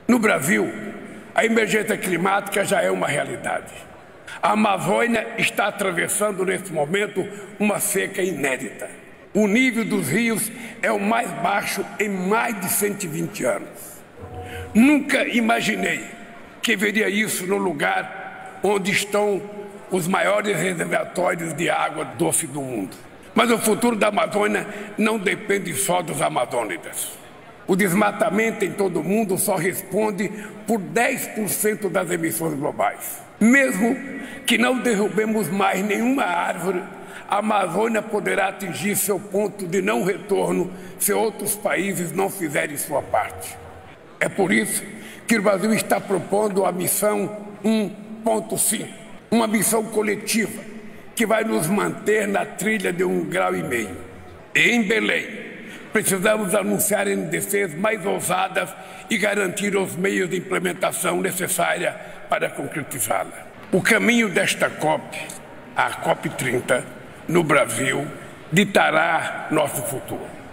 No Brasil, a emergência climática já é uma realidade. A Amazônia está atravessando nesse momento uma seca inédita. O nível dos rios é o mais baixo em mais de 120 anos. Nunca imaginei que veria isso no lugar onde estão os maiores reservatórios de água doce do mundo. Mas o futuro da Amazônia não depende só dos amazônidas. O desmatamento em todo o mundo só responde por 10% das emissões globais. Mesmo que não derrubemos mais nenhuma árvore, a Amazônia poderá atingir seu ponto de não retorno se outros países não fizerem sua parte. É por isso que o Brasil está propondo a missão 1.5, uma missão coletiva que vai nos manter na trilha de 1,5 grau. E em Belém, precisamos anunciar NDCs mais ousadas e garantir os meios de implementação necessária para concretizá-la. O caminho desta COP, a COP 30, no Brasil, ditará nosso futuro.